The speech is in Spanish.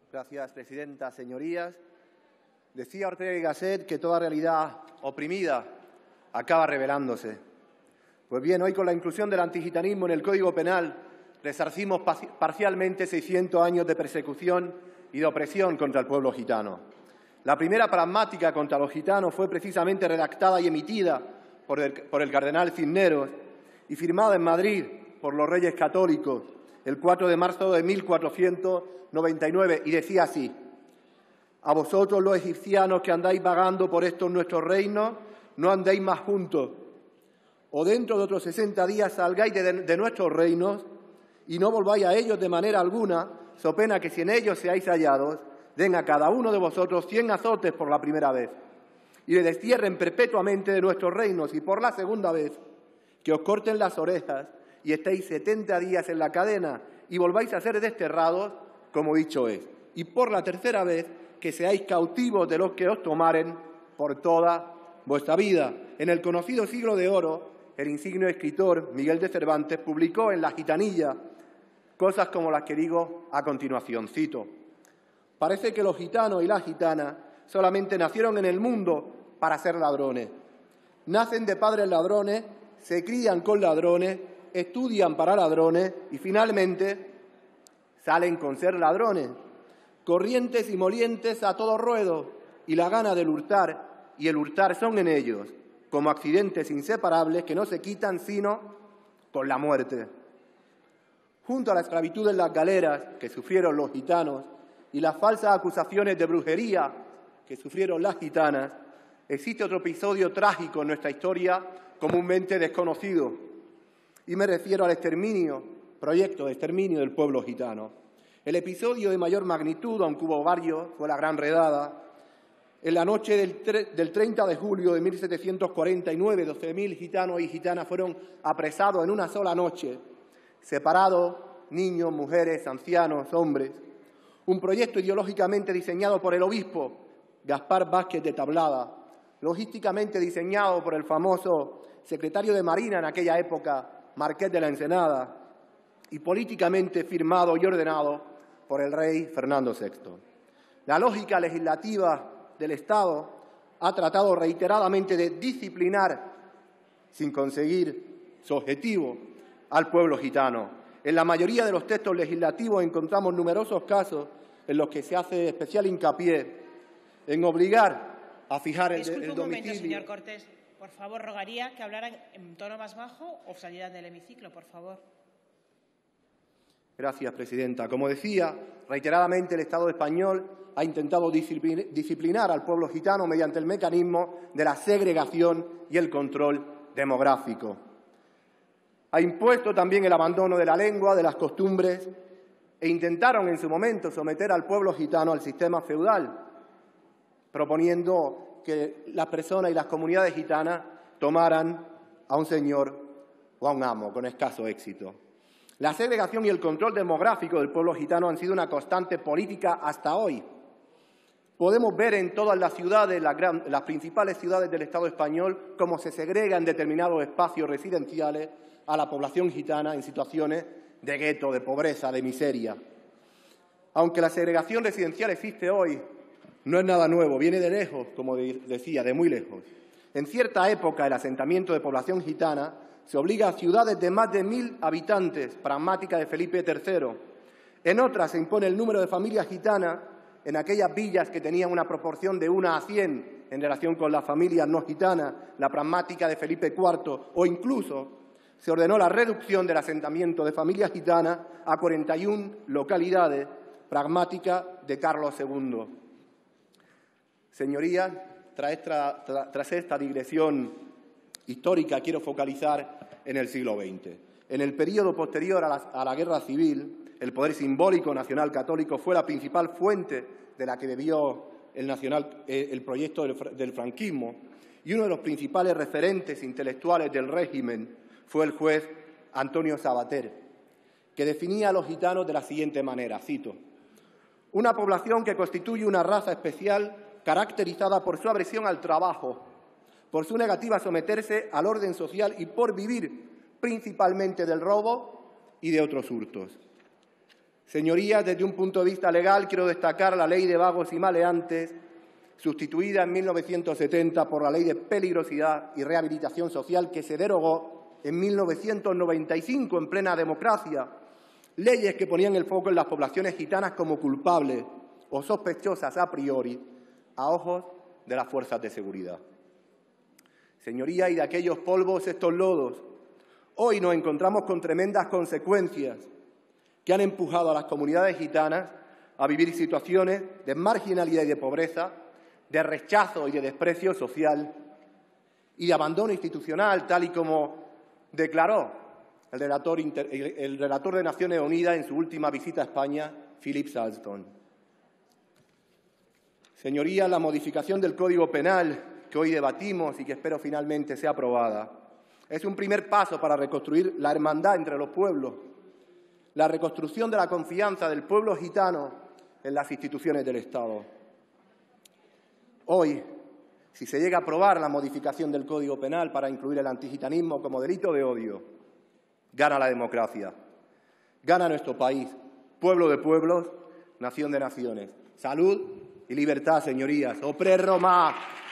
Gracias, presidenta. Señorías, decía Ortega y Gasset que toda realidad oprimida acaba revelándose. Pues bien, hoy con la inclusión del antigitanismo en el Código Penal resarcimos parcialmente 600 años de persecución y de opresión contra el pueblo gitano. La primera pragmática contra los gitanos fue precisamente redactada y emitida por el cardenal Cisneros y firmada en Madrid por los Reyes Católicos el 4 de marzo de 1499, y decía así: a vosotros los egipcianos que andáis vagando por estos nuestros reinos, no andéis más juntos, o dentro de otros 60 días salgáis de nuestros reinos y no volváis a ellos de manera alguna, so pena que si en ellos seáis hallados, den a cada uno de vosotros 100 azotes por la primera vez, y le destierren perpetuamente de nuestros reinos, y por la segunda vez, que os corten las orejas y estéis 70 días en la cadena y volváis a ser desterrados, como dicho es, y por la tercera vez, que seáis cautivos de los que os tomaren por toda vuestra vida. En el conocido Siglo de Oro, el insigne escritor Miguel de Cervantes publicó en La Gitanilla cosas como las que digo a continuación, cito: parece que los gitanos y las gitanas solamente nacieron en el mundo para ser ladrones. Nacen de padres ladrones, se crían con ladrones, estudian para ladrones y finalmente salen con ser ladrones, corrientes y molientes a todo ruedo, y la gana del hurtar y el hurtar son en ellos como accidentes inseparables que no se quitan sino con la muerte. Junto a la esclavitud en las galeras que sufrieron los gitanos y las falsas acusaciones de brujería que sufrieron las gitanas, existe otro episodio trágico en nuestra historia comúnmente desconocido, y me refiero al proyecto de exterminio del pueblo gitano. El episodio de mayor magnitud, aunque hubo varios, fue la Gran Redada. En la noche del 30 de julio de 1749, 12.000 gitanos y gitanas fueron apresados en una sola noche, separados, niños, mujeres, ancianos, hombres. Un proyecto ideológicamente diseñado por el obispo Gaspar Vázquez de Tablada, logísticamente diseñado por el famoso secretario de Marina en aquella época, Marqués de la Ensenada, y políticamente firmado y ordenado por el rey Fernando VI. La lógica legislativa del Estado ha tratado reiteradamente de disciplinar, sin conseguir su objetivo, al pueblo gitano. En la mayoría de los textos legislativos encontramos numerosos casos en los que se hace especial hincapié en obligar a fijar el domicilio. Un momento, señor Cortés. Por favor, rogaría que hablaran en tono más bajo o salieran del hemiciclo, por favor. Gracias, presidenta. Como decía, reiteradamente el Estado español ha intentado disciplinar al pueblo gitano mediante el mecanismo de la segregación y el control demográfico. Ha impuesto también el abandono de la lengua, de las costumbres, e intentaron en su momento someter al pueblo gitano al sistema feudal, proponiendo que las personas y las comunidades gitanas tomaran a un señor o a un amo, con escaso éxito. La segregación y el control demográfico del pueblo gitano han sido una constante política hasta hoy. Podemos ver en todas las ciudades, las principales ciudades del Estado español, cómo se segrega en determinados espacios residenciales a la población gitana en situaciones de gueto, de pobreza, de miseria. Aunque la segregación residencial existe hoy, no es nada nuevo, viene de lejos, como decía, de muy lejos. En cierta época, el asentamiento de población gitana se obliga a ciudades de más de 1.000 habitantes, pragmática de Felipe III. En otras se impone el número de familias gitanas en aquellas villas que tenían una proporción de 1 a 100 en relación con las familias no gitanas, la pragmática de Felipe IV, o incluso se ordenó la reducción del asentamiento de familias gitanas a 41 localidades, pragmática de Carlos II. Señorías, tras esta digresión histórica quiero focalizar en el siglo XX. En el período posterior a la Guerra Civil, el poder simbólico nacional católico fue la principal fuente de la que bebió el proyecto del franquismo, y uno de los principales referentes intelectuales del régimen fue el juez Antonio Sabater, que definía a los gitanos de la siguiente manera, cito: una población que constituye una raza especial caracterizada por su aversión al trabajo, por su negativa a someterse al orden social y por vivir principalmente del robo y de otros hurtos. Señorías, desde un punto de vista legal, quiero destacar la Ley de Vagos y Maleantes, sustituida en 1970 por la Ley de Peligrosidad y Rehabilitación Social, que se derogó en 1995 en plena democracia. Leyes que ponían el foco en las poblaciones gitanas como culpables o sospechosas a priori a ojos de las fuerzas de seguridad. Señorías, y de aquellos polvos estos lodos, hoy nos encontramos con tremendas consecuencias que han empujado a las comunidades gitanas a vivir situaciones de marginalidad y de pobreza, de rechazo y de desprecio social y de abandono institucional, tal y como declaró el relator de Naciones Unidas en su última visita a España, Philip Salston. Señorías, la modificación del Código Penal que hoy debatimos y que espero finalmente sea aprobada es un primer paso para reconstruir la hermandad entre los pueblos, la reconstrucción de la confianza del pueblo gitano en las instituciones del Estado. Hoy, si se llega a aprobar la modificación del Código Penal para incluir el antigitanismo como delito de odio, gana la democracia, gana nuestro país, pueblo de pueblos, nación de naciones. Salud y libertad, señorías. ¡Opre Roma!